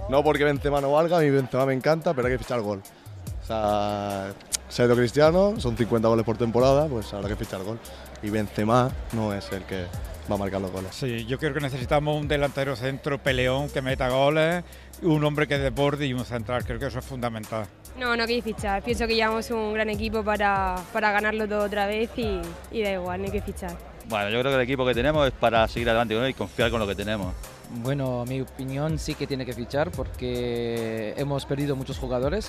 No porque Benzema no valga, a mí Benzema me encanta, pero hay que fichar gol. O sea, se ha ido Cristiano, son 50 goles por temporada, pues habrá que fichar gol. Y Benzema no es el que va a marcar los goles. Sí, yo creo que necesitamos un delantero centro peleón que meta goles, un hombre que desborde y un central, creo que eso es fundamental. No, no queréis fichar. Pienso que llevamos un gran equipo para ganarlo todo otra vez y da igual, no hay que fichar. Bueno, yo creo que el equipo que tenemos es para seguir adelante con él y confiar con lo que tenemos. Bueno, a mi opinión sí que tiene que fichar porque hemos perdido muchos jugadores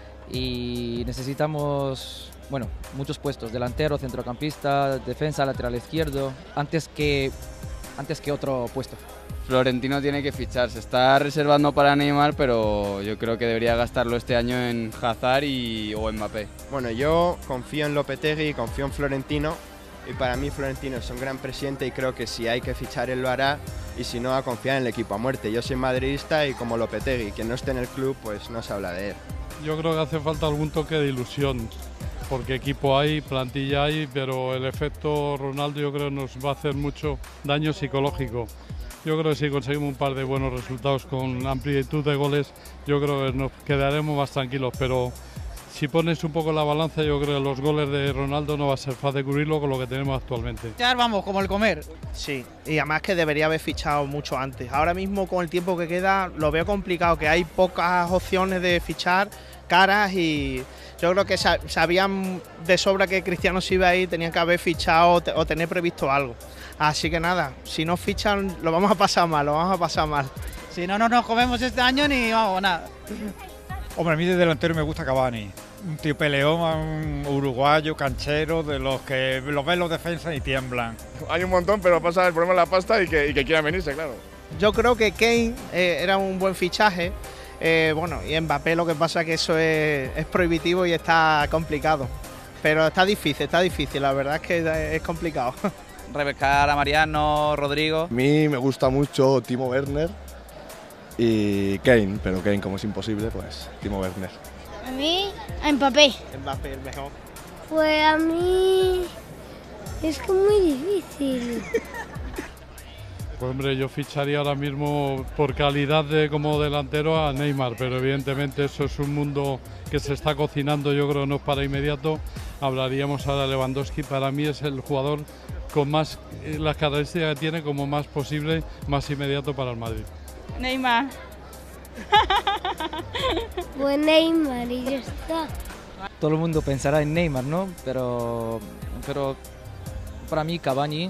y necesitamos, bueno, muchos puestos, delantero, centrocampista, defensa, lateral izquierdo, antes que otro puesto. Florentino tiene que fichar, se está reservando para Neymar, pero yo creo que debería gastarlo este año en Hazard o Mbappé. Bueno, yo confío en Lopetegui y confío en Florentino, y para mí Florentino es un gran presidente y creo que si hay que fichar él lo hará, y si no, a confiar en el equipo a muerte. Yo soy madridista y como Lopetegui, quien no esté en el club, pues no se habla de él. Yo creo que hace falta algún toque de ilusión, porque equipo hay, plantilla hay, pero el efecto Ronaldo yo creo nos va a hacer mucho daño psicológico. Yo creo que si conseguimos un par de buenos resultados con amplitud de goles, yo creo que nos quedaremos más tranquilos, pero si pones un poco la balanza, yo creo que los goles de Ronaldo no va a ser fácil cubrirlo con lo que tenemos actualmente. Ya vamos, como el comer. Sí, y además que debería haber fichado mucho antes. Ahora mismo con el tiempo que queda lo veo complicado, que hay pocas opciones de fichar caras y yo creo que sabían de sobra que Cristiano se iba a ir, tenían que haber fichado o tener previsto algo. Así que nada, si no fichan lo vamos a pasar mal, lo vamos a pasar mal. Si no, no nos comemos este año ni vamos, nada. Hombre, a mí de delantero me gusta Cavani, un tío peleón, un uruguayo, canchero, de los que los ven los defensas y tiemblan. Hay un montón, pero pasa el problema de la pasta y que quieran venirse, claro. Yo creo que Kane era un buen fichaje, bueno, y Mbappé lo que pasa es que eso es prohibitivo y está complicado. Pero está difícil, la verdad es que es complicado. Repescar a Mariano, Rodrigo. A mí me gusta mucho Timo Werner y Kane, pero Kane como es imposible, pues Timo Werner. A mí, a Mbappé. Mbappé el mejor. Pues a mí es que muy difícil. Pues hombre, yo ficharía ahora mismo por calidad como delantero a Neymar, pero evidentemente eso es un mundo que se está cocinando, yo creo no es para inmediato. Hablaríamos ahora de Lewandowski, para mí es el jugador con más, las características que tiene como más posible, más inmediato para el Madrid. Neymar. Pues Neymar y ya está. Todo el mundo pensará en Neymar, ¿no? Pero para mí Cavani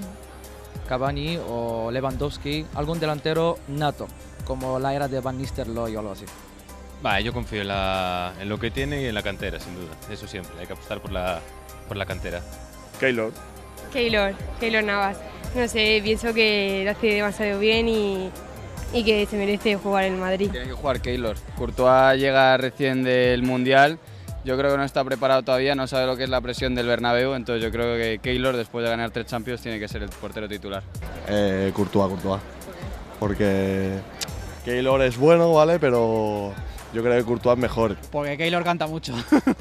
o Lewandowski, algún delantero nato, como la era de Van Nistelrooy o algo así. Vale, yo confío en lo que tiene y en la cantera, sin duda. Eso siempre, hay que apostar por la cantera. Keylor. Keylor Navas. No sé, pienso que lo hace demasiado bien y que se merece jugar en el Madrid. Tiene que jugar Keylor. Courtois llega recién del Mundial, yo creo que no está preparado todavía, no sabe lo que es la presión del Bernabéu, entonces yo creo que Keylor, después de ganar 3 Champions, tiene que ser el portero titular. Courtois. Porque Keylor es bueno, ¿vale? Pero yo creo que Courtois es mejor. Porque Keylor canta mucho.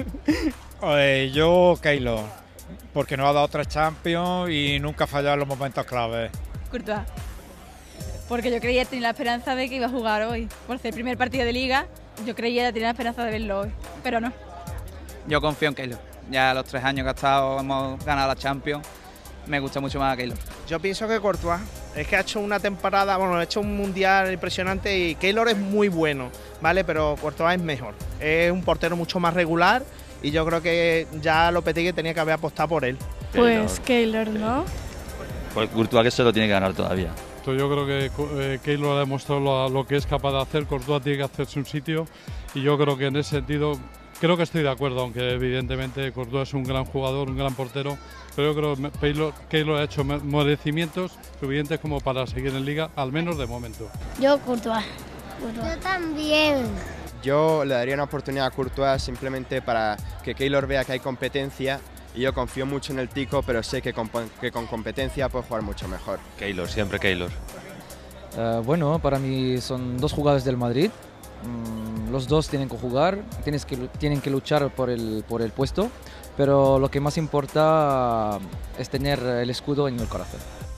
Yo Keylor, porque no ha dado 3 Champions y nunca ha fallado en los momentos claves. Courtois, porque yo creía tener la esperanza de que iba a jugar hoy. Por ser el primer partido de Liga, yo creía tener la esperanza de verlo hoy, pero no. Yo confío en Keylor. Ya los 3 años que ha estado hemos ganado la Champions, me gusta mucho más a Keylor. Yo pienso que Courtois, es que ha hecho una temporada, bueno, ha hecho un mundial impresionante y Keylor es muy bueno, ¿vale? Pero Courtois es mejor. Es un portero mucho más regular y yo creo que ya Lopetegui tenía que haber apostado por él. Pues Keylor, ¿no? Pues Courtois que se lo tiene que ganar todavía. Yo creo que Keylor ha demostrado lo que es capaz de hacer, Courtois tiene que hacerse un sitio y yo creo que en ese sentido, creo que estoy de acuerdo, aunque evidentemente Courtois es un gran jugador, un gran portero, pero yo creo que Keylor ha hecho merecimientos suficientes como para seguir en Liga, al menos de momento. Yo Courtois. Yo también. Yo le daría una oportunidad a Courtois simplemente para que Keylor vea que hay competencia. Y yo confío mucho en el Tico, pero sé que con competencia puede jugar mucho mejor. Keylor, siempre Keylor. Bueno, para mí son 2 jugadores del Madrid. Los 2 tienen que jugar, tienen que luchar por el puesto, pero lo que más importa es tener el escudo en el corazón.